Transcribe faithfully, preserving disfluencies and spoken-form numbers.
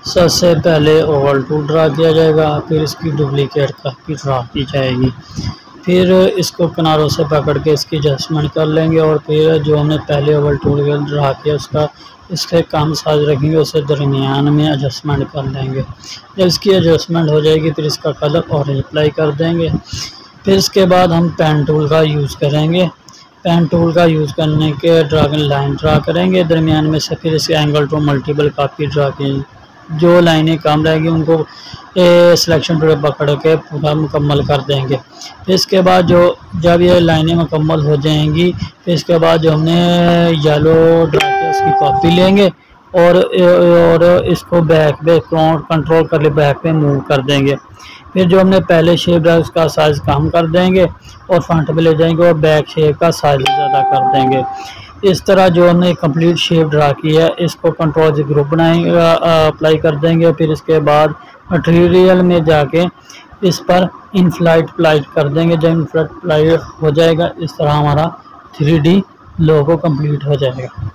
सबसे पहले Oval tool draw किया जाएगा, फिर इसकी डुप्लीकेट कापी ड्रा की जाएगी, फिर इसको किनारों से पकड़ के इसकी एडजस्टमेंट कर लेंगे और फिर जो हमने पहले ओवल टूल ड्रा किया उसका इसके कम साइज रखेंगे, उसे दरमियान में एडजस्टमेंट कर लेंगे। जब इसकी एडजस्टमेंट हो जाएगी फिर इसका कलर ऑरेंज अप्लाई कर देंगे। फिर इसके बाद हम पेन टूल का यूज़ करेंगे। पेन टूल का यूज़ करने के ड्रैगन लाइन ड्रा करेंगे दरमियान में से, फिर इसके angle to multiple copy draw की, जो लाइनें कम रहेगी उनको सिलेक्शन टूल पकड़ के पूरा मुकम्मल कर देंगे। फिर इसके बाद जो जब ये लाइनें मुकम्मल हो जाएंगी फिर इसके बाद जो हमने येलो ड्रा किया उसकी कॉपी लेंगे और और इसको बैक पे कंट्रोल कर ले बैक पे मूव कर देंगे। फिर जो हमने पहले शेप ड्रा उसका साइज़ कम कर देंगे और फ्रंट पे ले जाएंगे और बैक शेप का साइज़ ज़्यादा कर देंगे। इस तरह जो हमने कंप्लीट शेप ड्रा की है इसको कंट्रोल से ग्रुप बनाएंगे, अप्लाई कर देंगे। फिर इसके बाद मटेरियल में जाके इस पर इनफ्लाइट अप्लाई कर देंगे। जब इनफ्लाइट अप्लाई हो जाएगा इस तरह हमारा थ्री डी लोगो कंप्लीट हो जाएगा।